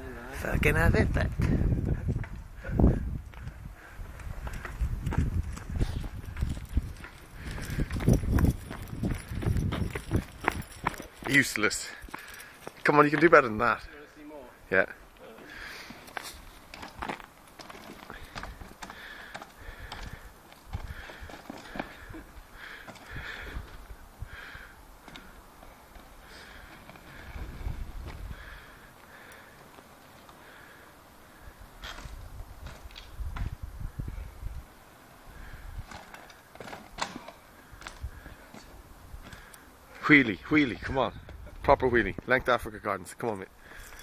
Fucking have it back. Useless. Come on, you can do better than that. You want to see more? Yeah. Wheelie, wheelie, come on. Proper wheelie. Length Africa Gardens, come on mate.